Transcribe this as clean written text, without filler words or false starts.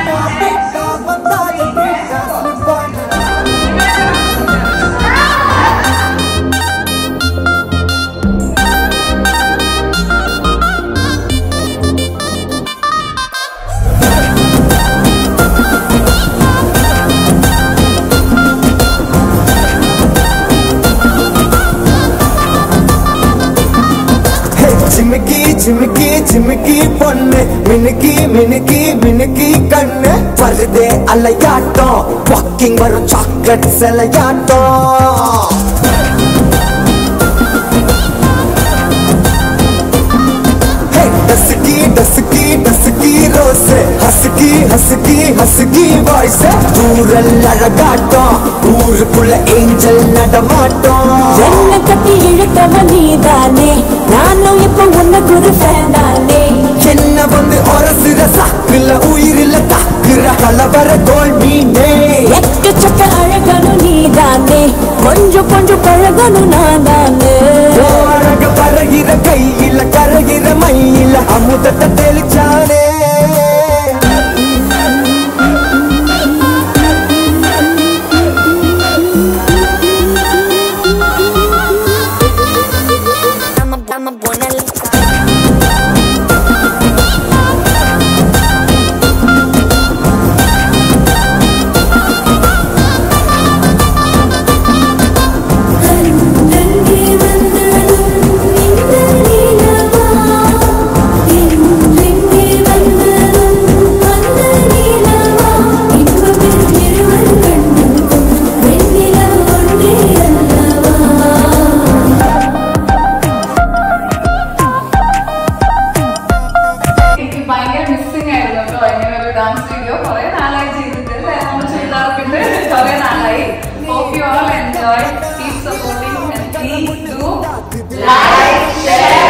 चिमकी चिमकी பொண்ணு மினுக்கி மினுக்கி மினுக்கி கண்ணு வருதே அலையாட்டம் வாக்கிங் வரும் சாக்லேட் செலையாட்டம் dusky dusky dusky rose husky husky husky voice दूरल अழகாட்டம் ஊருக்குள்ள ஏஞ்சல் நடமாட்டம் என்ன கட்டி இழுத்தவ நீதானே நானும் இப்போ உனக்கு ஒரு ஃபேன் தானே என்ன வந்து ஒரசுற சாக்குல உயிரில தாக்குற கலவர தோல் மீனே எக்கச்சக்க அழகனும் நீதானே கொஞ்சம் கொஞ்சம் பழகனும் நான் தானே அழக பறகிற கையில கரகிற மயில அமுதத்தை தெளிச்சானே Hope you all enjoy. Keep supporting and please do like, share.